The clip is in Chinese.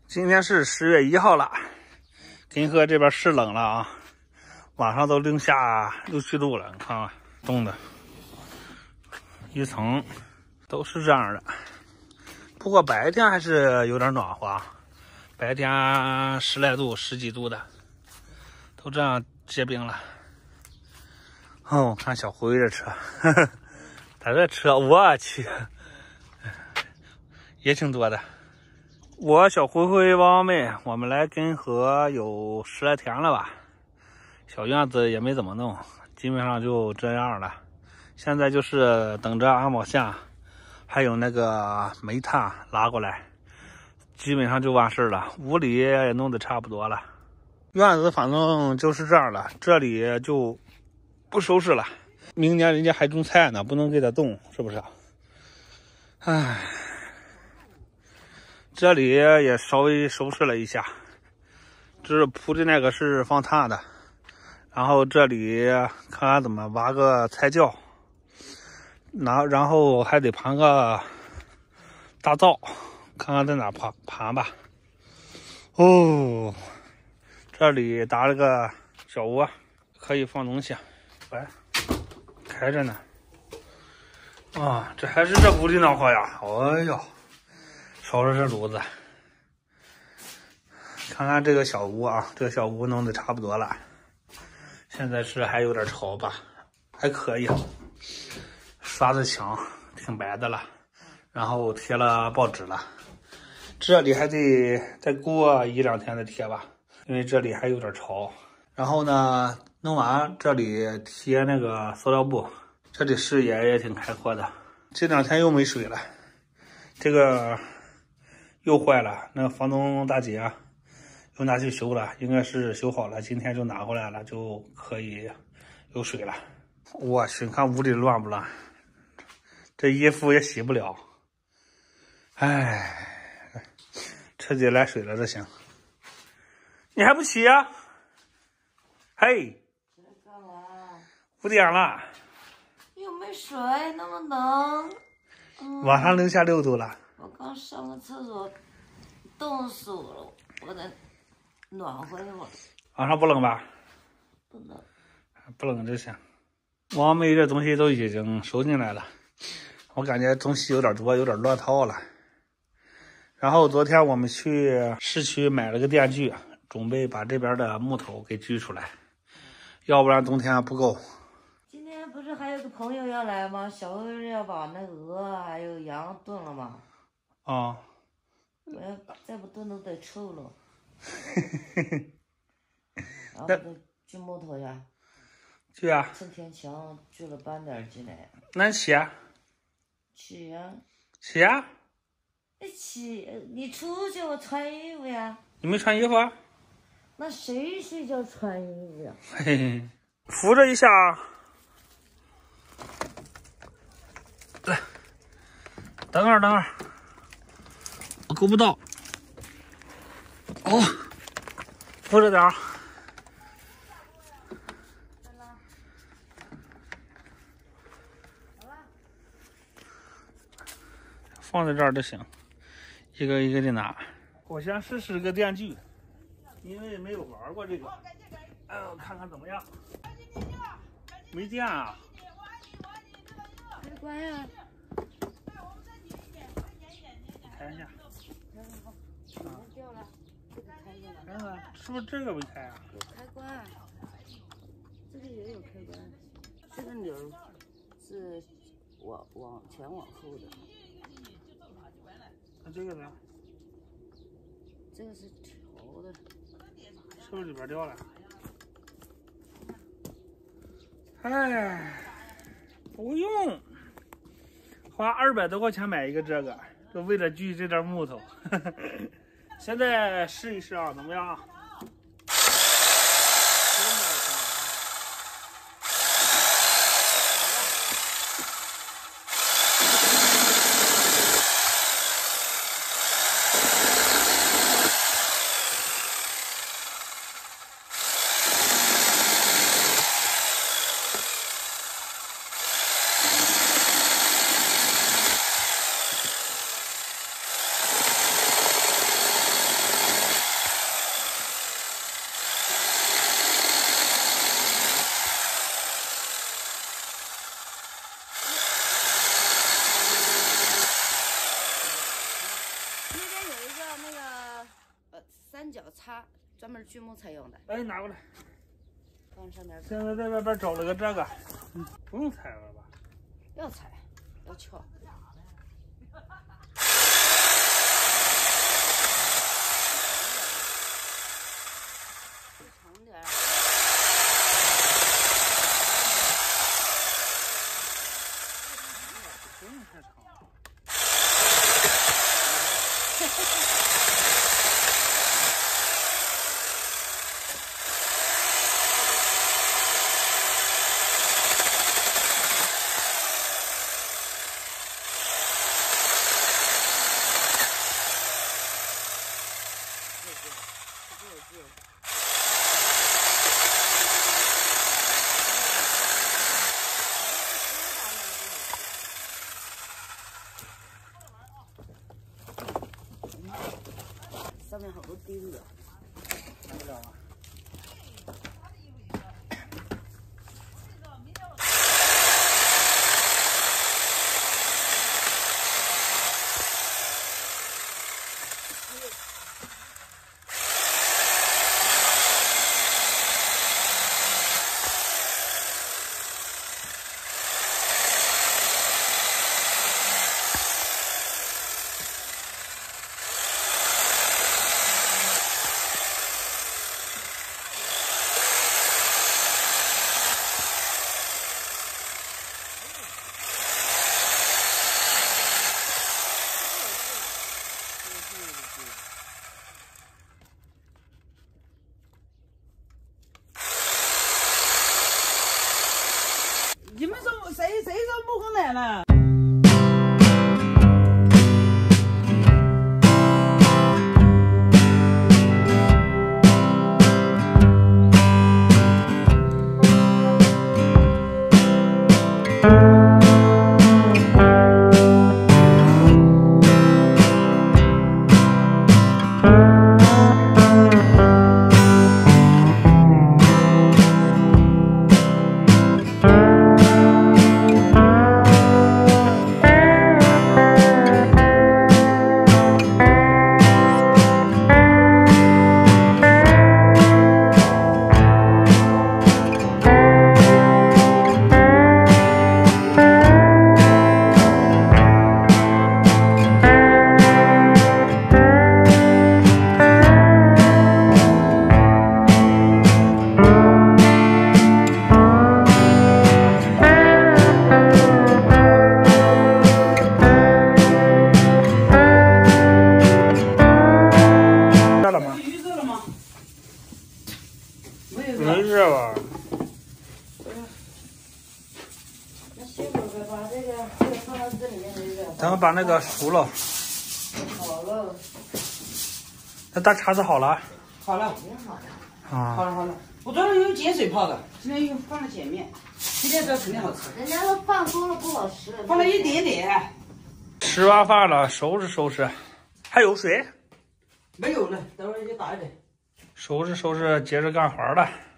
今天是10月1号了，金河这边是冷了啊，晚上都零下6、7度了，你看看，冻的，一层都是这样的。不过白天还是有点暖和，白天10来度、10几度的，都这样结冰了。哦，看小灰这车，呵呵，他这车我去，也挺多的。我小灰灰、汪汪妹，我们来根河有10来天了吧，小院子也没怎么弄，基本上就这样了。现在就是等着安保线还有那个煤炭拉过来，基本上就完事了。屋里也弄得差不多了，院子反正就是这样了，这里就不收拾了。明年人家还种菜呢，不能给它动，是不是？唉。这里也稍微收拾了一下，这是铺的那个是放炭的，然后这里看看怎么挖个菜窖，然后还得盘个大灶，看看在哪盘吧。哦，这里搭了个小窝，可以放东西。喂，开着呢。啊，这还是这屋里暖和呀！哎呦。烧着这炉子，看看这个小屋啊，这个小屋弄得差不多了。现在是还有点潮吧，还可以。刷子墙挺白的了，然后贴了报纸了。这里还得再过1、2天再贴吧，因为这里还有点潮。然后呢，弄完这里贴那个塑料布，这里视野也挺开阔的。这2天又没水了，这个。又坏了，那房东大姐又拿去修了，应该是修好了，今天就拿回来了，就可以有水了。我去，看屋里乱不乱？这衣服也洗不了。唉，车底来水了，这行。你还不洗呀？嘿，5点了。 又没水，那么冷。 晚上零下6度了。 我刚上个厕所，冻死我了，我得暖和一会儿。 晚上不冷吧？ 不冷， 不冷就行。王妹这东西都已经收进来了，我感觉东西有点多，有点乱套了。然后昨天我们去市区买了个电锯，准备把这边的木头给锯出来，要不然冬天不够。 今天不是还有个朋友要来吗？小欧要把那鹅还有羊炖了吗？ 啊， 我要再不炖都得臭了。然后得锯木头呀。 锯啊！ 趁天强锯了搬点进来。 那起啊？ 起呀！ 起啊！ 起！你出去我穿衣服呀。 你没穿衣服啊？ 那谁睡觉穿衣服呀？ 嘿嘿，扶着一下。来，等会儿。我够不到。哦，扶着点儿。放在这儿就行，一个一个的拿。我先试试个电锯，因为没有玩过这个。我看看怎么样。没电啊？ 开关呀。 开一下。 掉了，这个开着了。 看看是不是这个没开啊？ 有开关，这个也有开关。这个钮是往前往后的。 那这个呢？ 这个是调的。 是不是里边掉了？哎，不用，花200多块钱买一个这个，就为了锯这点木头。现在试一试啊，怎么样？ 一个那个三角叉，专门锯木材用的。 哎，拿过来。 放上面。 现在在外边找了个这个，不用踩了吧？ 要踩，要撬。长点。 不用太长了。 上面好多钉子， 拿不了啊。 你们说谁说木工来了？ 没事吧？ 那歇会儿呗，把这个放到这里面的这个。 咱们把那个熟了。 好了。 那大碴子好了？ 好了， 挺好的。 啊。 好了好了，我昨天用碱水泡的，今天又放在前面，今天这肯定好吃。 人家说放多了不好吃。 放了一点点。 吃完饭了，收拾收拾。还有水？ 没有了，等会儿就打一点。 收拾收拾，接着干活了。